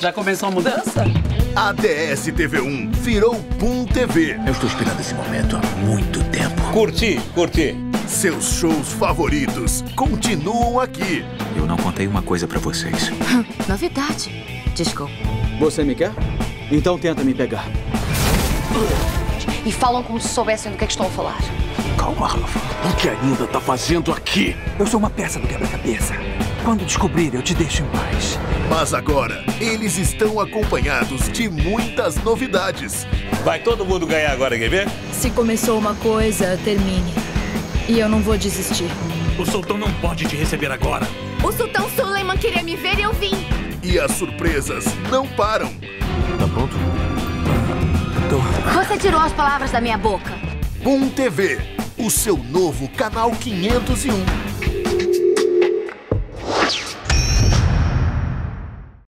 Já começou a mudança? A DS TV1 virou Boom TV. Eu estou esperando esse momento há muito tempo. Curti. Seus shows favoritos continuam aqui. Eu não contei uma coisa pra vocês. Novidade. Desculpa. Você me quer? Então tenta me pegar. E falam como se soubessem do que é que estão a falar. Calma, Rafa. O que ainda tá fazendo aqui? Eu sou uma peça do quebra-cabeça. Quando descobrir, eu te deixo em paz. Mas agora, eles estão acompanhados de muitas novidades. Vai todo mundo ganhar agora, quer ver? Se começou uma coisa, termine. E eu não vou desistir. O Sultão não pode te receber agora. O Sultão Suleiman queria me ver e eu vim. E as surpresas não param. Tá pronto? Você tirou as palavras da minha boca. Boom TV, o seu novo canal 501.